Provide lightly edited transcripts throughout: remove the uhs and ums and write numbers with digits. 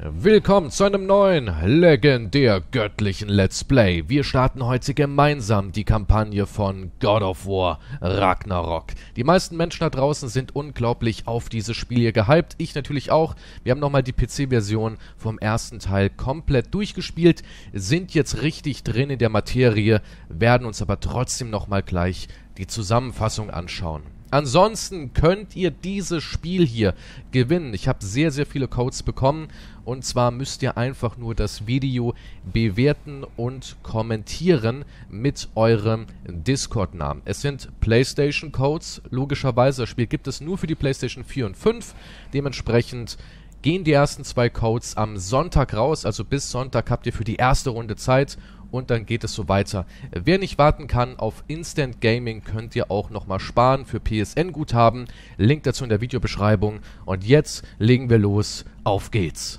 Willkommen zu einem neuen, legendär göttlichen Let's Play. Wir starten heute gemeinsam die Kampagne von God of War Ragnarok. Die meisten Menschen da draußen sind unglaublich auf dieses Spiel hier gehypt. Ich natürlich auch. Wir haben nochmal die PC-Version vom ersten Teil komplett durchgespielt, sind jetzt richtig drin in der Materie, werden uns aber trotzdem nochmal gleich die Zusammenfassung anschauen. Ansonsten könnt ihr dieses Spiel hier gewinnen. Ich habe sehr, sehr viele Codes bekommen. Und zwar müsst ihr einfach nur das Video bewerten und kommentieren mit eurem Discord-Namen. Es sind PlayStation-Codes. Logischerweise, das Spiel gibt es nur für die PlayStation 4 und 5. Dementsprechend gehen die ersten zwei Codes am Sonntag raus. Also bis Sonntag habt ihr für die erste Runde Zeit. Und dann geht es so weiter. Wer nicht warten kann, auf Instant Gaming könnt ihr auch nochmal sparen für PSN-Guthaben. Link dazu in der Videobeschreibung. Und jetzt legen wir los. Auf geht's.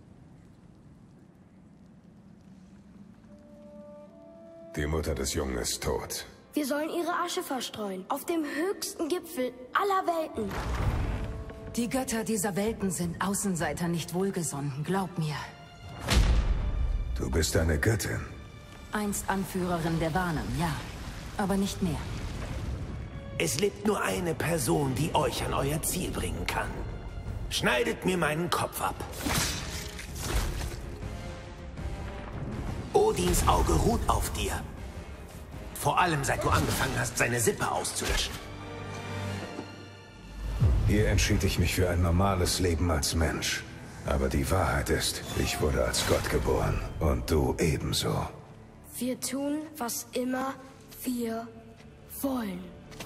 Die Mutter des Jungen ist tot. Wir sollen ihre Asche verstreuen. Auf dem höchsten Gipfel aller Welten. Die Götter dieser Welten sind Außenseiter nicht wohlgesonnen, glaub mir. Du bist eine Göttin. Einst Anführerin der Warnen, ja. Aber nicht mehr. Es lebt nur eine Person, die euch an euer Ziel bringen kann. Schneidet mir meinen Kopf ab. Odins Auge ruht auf dir. Vor allem, seit du angefangen hast, seine Sippe auszulöschen. Hier entschied ich mich für ein normales Leben als Mensch. Aber die Wahrheit ist, ich wurde als Gott geboren. Und du ebenso. Wir tun, was immer wir wollen.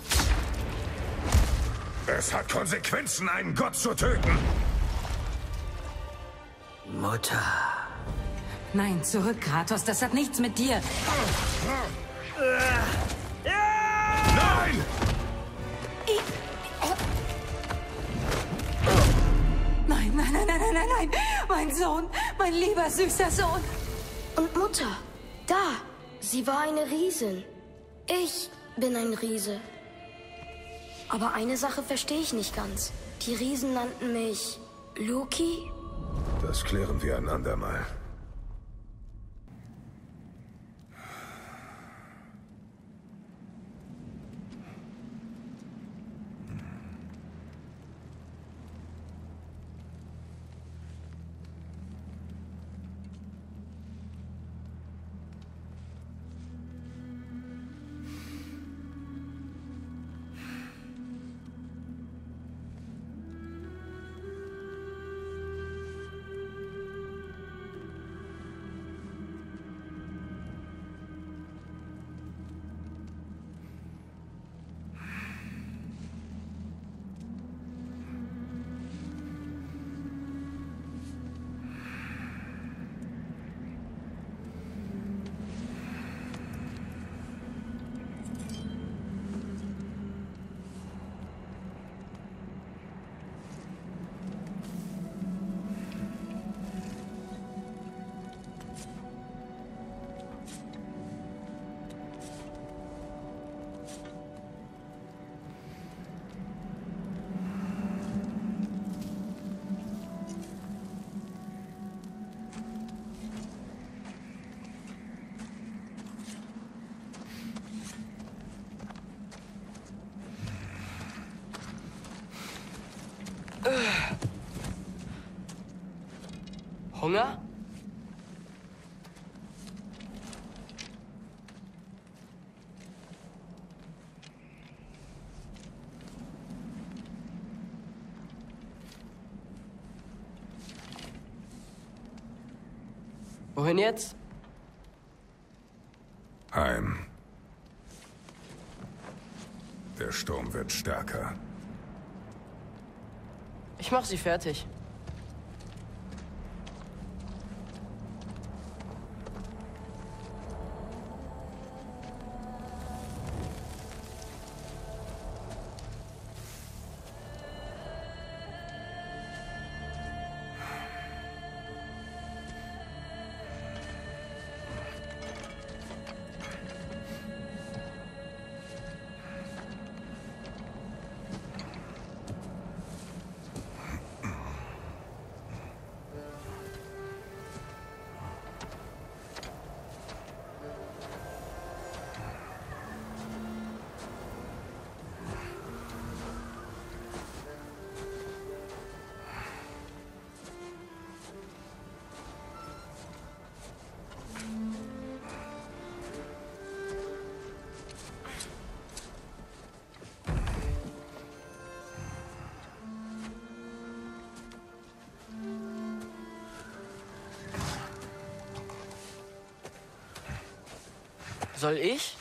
Es hat Konsequenzen, einen Gott zu töten. Mutter. Nein, zurück, Kratos, das hat nichts mit dir. Nein! Nein, nein, nein, nein, nein, nein, nein. Mein Sohn, mein lieber, süßer Sohn. Und Mutter, da, sie war eine Riesin. Ich bin ein Riese. Aber eine Sache verstehe ich nicht ganz. Die Riesen nannten mich Loki? Das klären wir ein andermal. Hunger? Wohin jetzt? Heim. Der Sturm wird stärker. Ich mach sie fertig. Soll ich?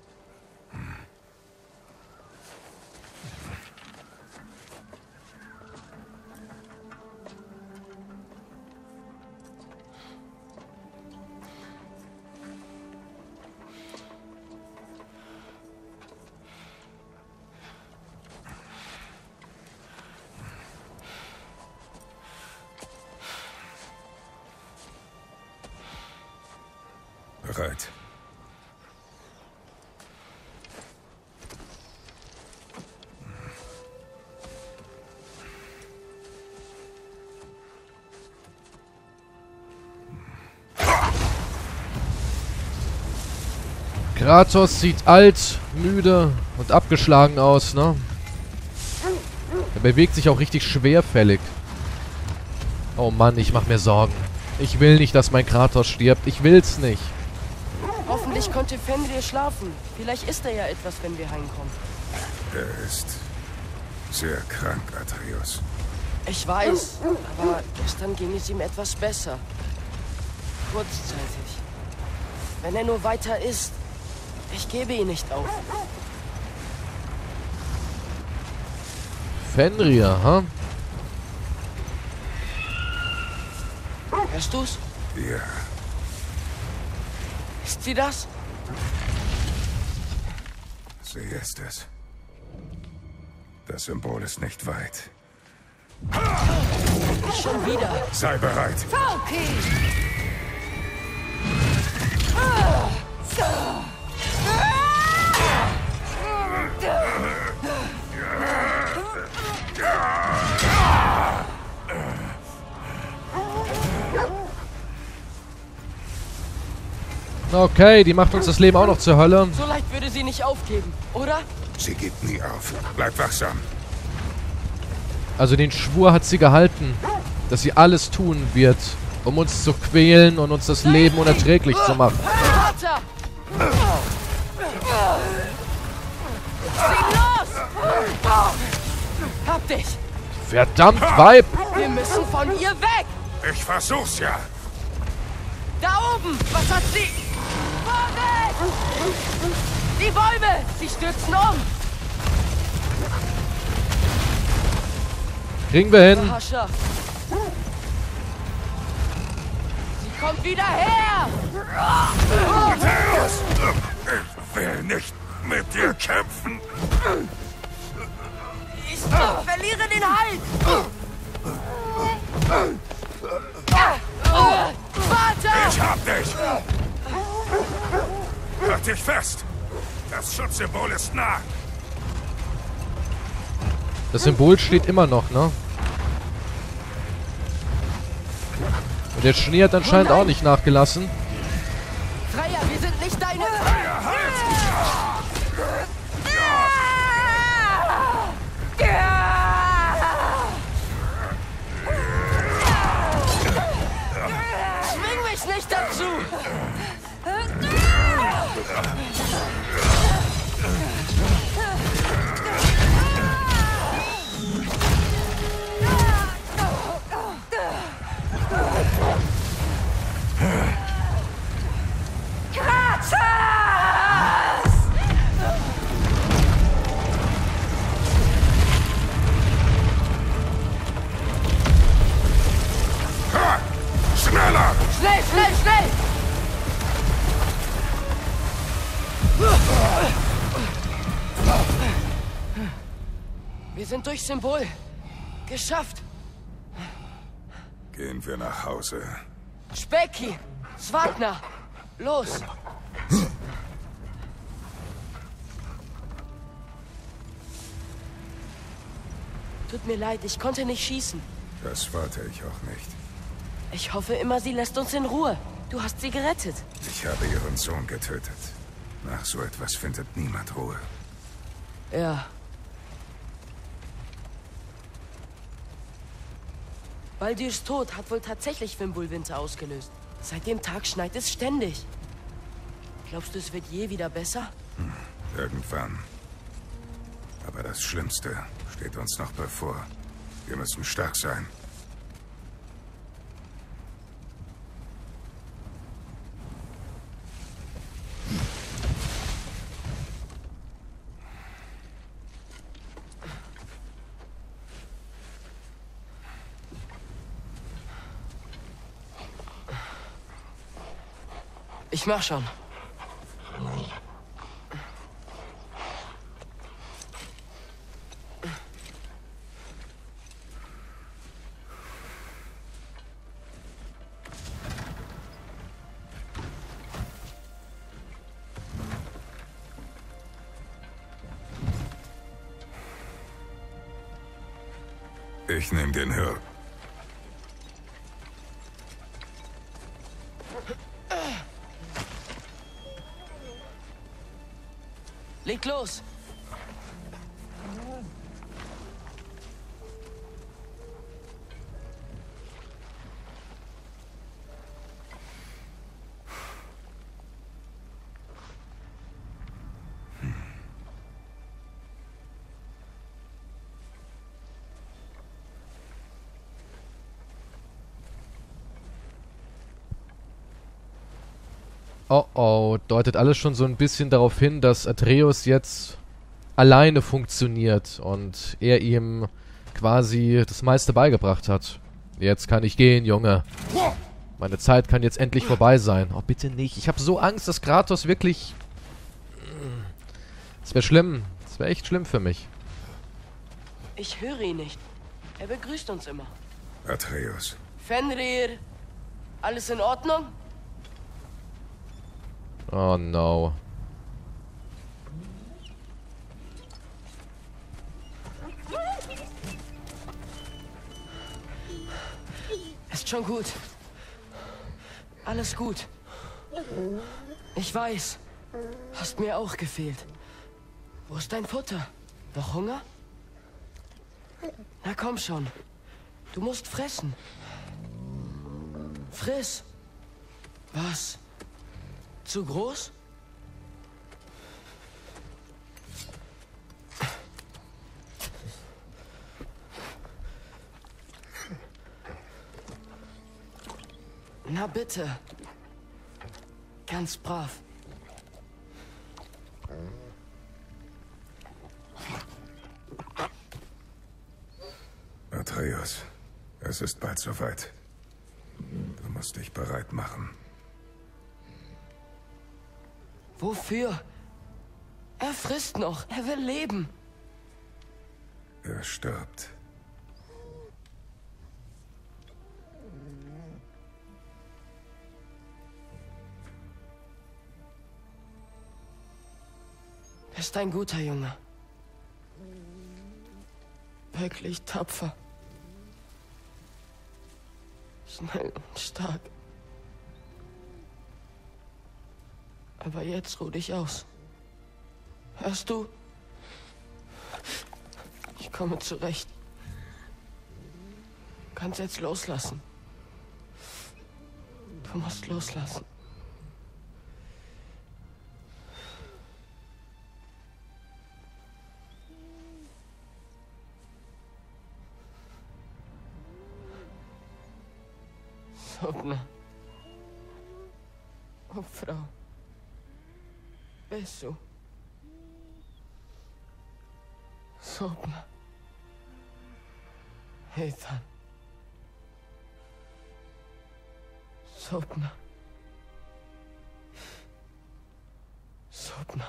Bereit. Kratos sieht alt, müde und abgeschlagen aus, ne? Er bewegt sich auch richtig schwerfällig. Oh Mann, ich mach mir Sorgen. Ich will nicht, dass mein Kratos stirbt. Ich will's nicht. Hoffentlich konnte Fenrir schlafen. Vielleicht ist er ja etwas, wenn wir heimkommen. Er ist sehr krank, Atreus. Ich weiß, aber gestern ging es ihm etwas besser. Kurzzeitig. Wenn er nur weiter isst, ich gebe ihn nicht auf. Fenrir, ha? Hörst du's? Ja, Ist sie das? sie ist es. Das Symbol ist nicht weit. Nicht schon wieder. Sei bereit. Okay, die macht uns das Leben auch noch zur Hölle. So leicht würde sie nicht aufgeben, oder? Sie gibt nie auf. Bleib wachsam. Also den Schwur hat sie gehalten, dass sie alles tun wird, um uns zu quälen und uns das Leben unerträglich zu machen. Vater! Sieh los! Hab dich! Verdammt, Weib! Wir müssen von ihr weg! Ich versuch's ja. Da oben! Was hat sie? Vorwärts! Die Bäume! Sie stürzen um! Kriegen wir hin. Hascha! Sie kommt wieder her! Atreus! Ich will nicht mit dir kämpfen. Ich verliere den Halt! Vater! Ich hab dich. Halt dich fest. Das Schutzsymbol ist nah. Das Symbol steht immer noch, ne? Und der Schnee hat anscheinend auch nicht nachgelassen. Freya, wir sind nicht deine... Zwing mich nicht dazu! Ha! Schneller! Schnell, schnell, schnell! Wir sind durch Symbol. Geschafft. Gehen wir nach Hause. Speki, Swagner, los. Tut mir leid, ich konnte nicht schießen. Das wollte ich auch nicht. Ich hoffe immer, sie lässt uns in Ruhe. Du hast sie gerettet. Ich habe ihren Sohn getötet. Nach so etwas findet niemand Ruhe. Ja. Baldirs Tod hat wohl tatsächlich Fimbulwinter ausgelöst. Seit dem Tag schneit es ständig. Glaubst du, es wird je wieder besser? Irgendwann. Aber das Schlimmste steht uns noch bevor. Wir müssen stark sein. Ich mach schon. Ich nehme den Hill. Leg los! Oh oh, deutet alles schon so ein bisschen darauf hin, dass Atreus jetzt alleine funktioniert und er ihm quasi das meiste beigebracht hat. Jetzt kann ich gehen, Junge. Meine Zeit kann jetzt endlich vorbei sein. Oh, bitte nicht. Ich habe so Angst, dass Kratos wirklich... Das wäre schlimm. Das wäre echt schlimm für mich. Ich höre ihn nicht. Er begrüßt uns immer. Atreus. Fenrir, alles in Ordnung? Oh no. Ist schon gut. Alles gut. Ich weiß. Hast mir auch gefehlt. Wo ist dein Futter? Noch Hunger? Na komm schon. Du musst fressen. Friss. Was? Zu groß? Na bitte. Ganz brav. Atreus, es ist bald soweit. Du musst dich bereit machen. Wofür? Er frisst noch. Er will leben. Er stirbt. Er ist ein guter Junge. Wirklich tapfer. Schnell und stark. Aber jetzt ruh dich aus. Hörst du? Ich komme zurecht. Du kannst jetzt loslassen. Du musst loslassen. Sopna. Oh, Frau. Besu. Sopna. Ethan. Sopna. Sopna.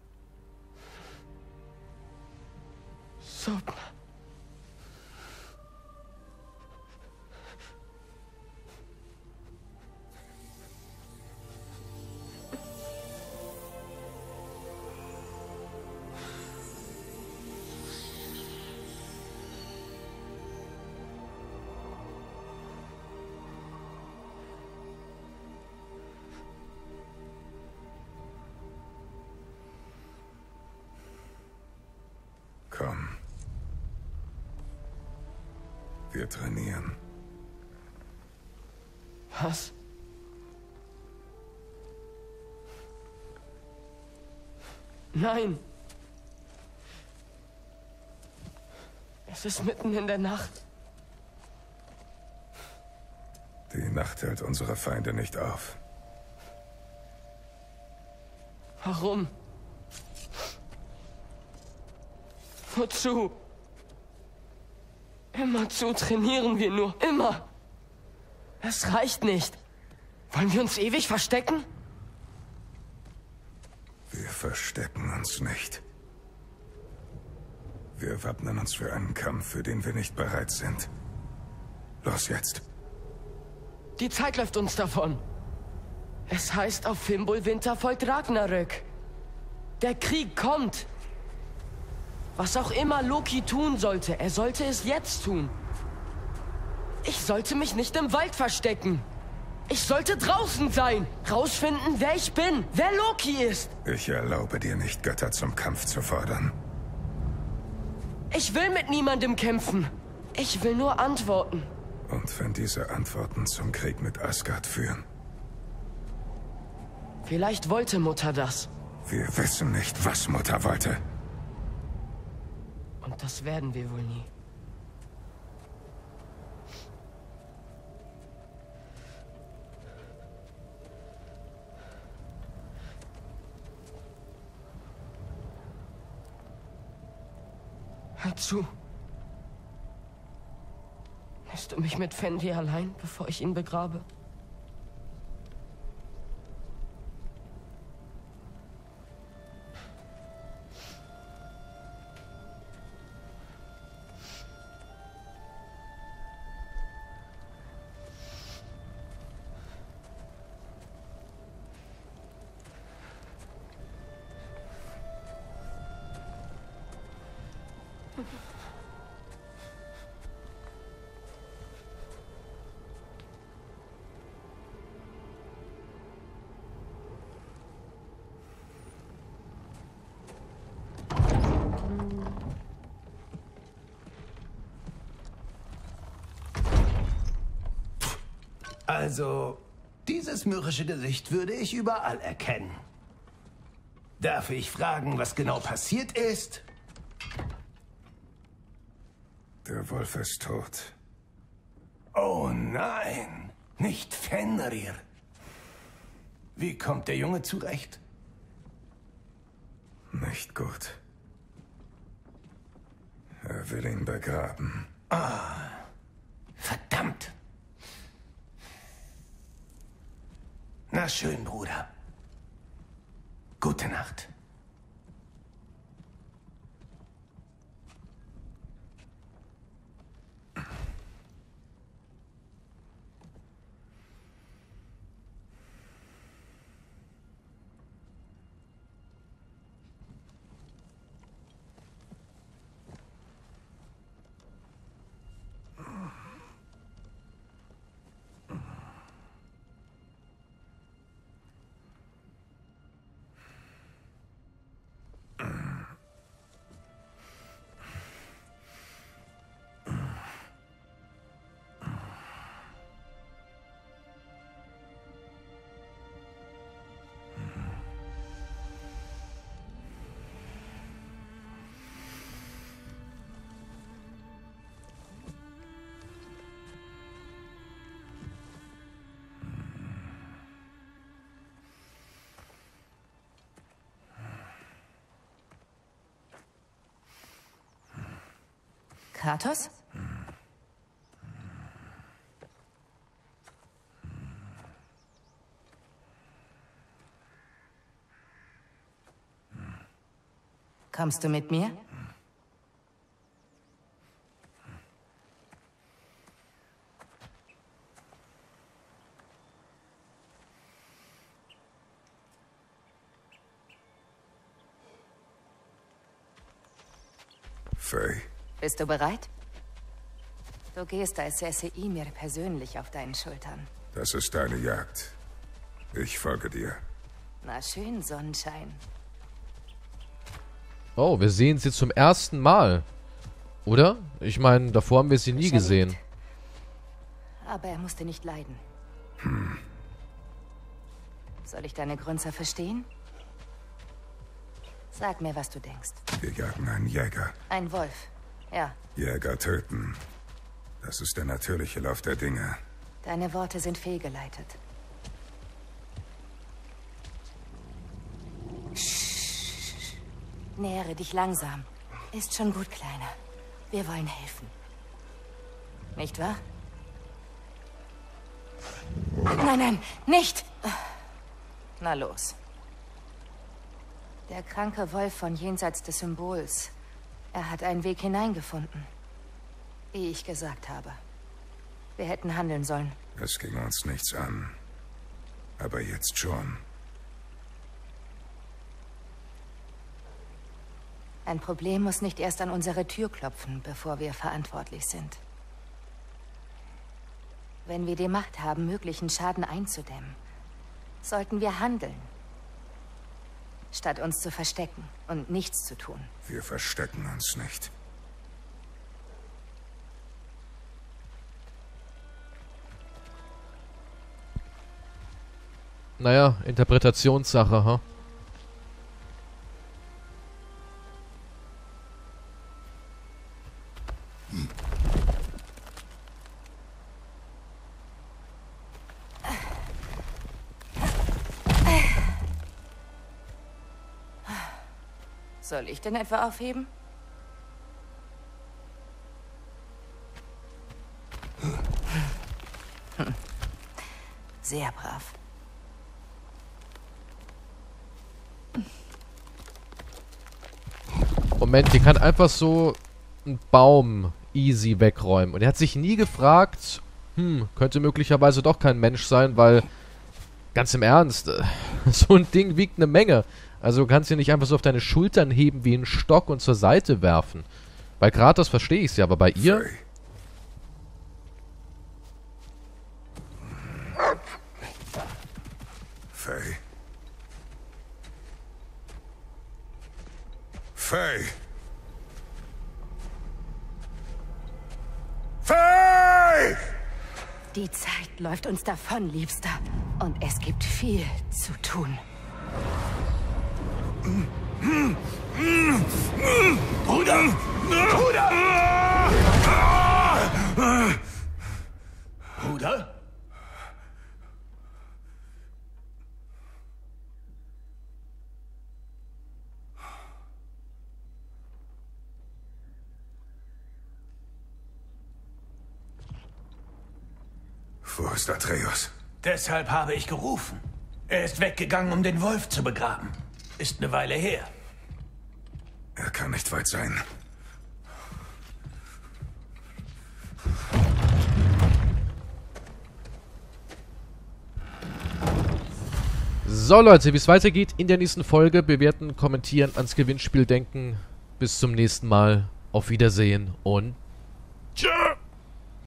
Sopna. Komm. Wir trainieren. Was? Nein. Es ist mitten in der Nacht. Die Nacht hält unsere Feinde nicht auf. Warum? Wozu? Immerzu trainieren wir nur. Immer. Es reicht nicht. Wollen wir uns ewig verstecken? Wir verstecken uns nicht. Wir wappnen uns für einen Kampf, für den wir nicht bereit sind. Los jetzt. Die Zeit läuft uns davon. Es heißt, auf Fimbulwinter folgt Ragnarök. Der Krieg kommt. Was auch immer Loki tun sollte, er sollte es jetzt tun. Ich sollte mich nicht im Wald verstecken. Ich sollte draußen sein. Rausfinden, wer ich bin, wer Loki ist. Ich erlaube dir nicht, Götter zum Kampf zu fordern. Ich will mit niemandem kämpfen. Ich will nur antworten. Und wenn diese Antworten zum Krieg mit Asgard führen? Vielleicht wollte Mutter das. Wir wissen nicht, was Mutter wollte. Und das werden wir wohl nie. Hör zu. Lässt du mich mit Fendi allein, bevor ich ihn begrabe? Also, dieses mürrische Gesicht würde ich überall erkennen. Darf ich fragen, was genau passiert ist? Der Wolf ist tot. Oh nein, nicht Fenrir. Wie kommt der Junge zurecht? Nicht gut. Er will ihn begraben. Verdammt. Na schön, Bruder. Gute Nacht. Kratos? Kommst du mit mir? Faye. Bist du bereit? Du gehst, als säße Ymir persönlich auf deinen Schultern. Das ist deine Jagd. Ich folge dir. Na schön, Sonnenschein. Oh, wir sehen sie zum ersten Mal. Oder? Ich meine, davor haben wir sie nie gesehen. Aber er musste nicht leiden. Soll ich deine Grunzer verstehen? Sag mir, was du denkst. Wir jagen einen Jäger. Ein Wolf. Ja. Jäger töten. Das ist der natürliche Lauf der Dinge. Deine Worte sind fehlgeleitet. Nähere dich langsam. Ist schon gut, Kleiner. Wir wollen helfen. Nicht wahr? Nein, nein, nicht! Na los. Der kranke Wolf von jenseits des Symbols. Er hat einen Weg hineingefunden. Wie ich gesagt habe. Wir hätten handeln sollen. Es ging uns nichts an. Aber jetzt schon. Ein Problem muss nicht erst an unsere Tür klopfen, bevor wir verantwortlich sind. Wenn wir die Macht haben, möglichen Schaden einzudämmen, sollten wir handeln. Statt uns zu verstecken und nichts zu tun. Wir verstecken uns nicht. Naja, Interpretationssache, ha? Soll ich denn etwa aufheben? Sehr brav. Moment, die kann einfach so einen Baum easy wegräumen. Und er hat sich nie gefragt, könnte möglicherweise doch kein Mensch sein, weil, ganz im Ernst, so ein Ding wiegt eine Menge. Also du kannst ihn nicht einfach so auf deine Schultern heben wie einen Stock und zur Seite werfen. Bei Kratos verstehe ich es ja, aber bei ihr... Faye. Faye. Faye! Die Zeit läuft uns davon, Liebster. Und es gibt viel zu tun. Bruder! Bruder! Bruder? Wo ist Atreus? Deshalb habe ich gerufen. Er ist weggegangen, um den Wolf zu begraben. Ist eine Weile her. Er kann nicht weit sein. So Leute, wie es weitergeht in der nächsten Folge, bewerten, kommentieren, ans Gewinnspiel denken. Bis zum nächsten Mal. Auf Wiedersehen und tschö!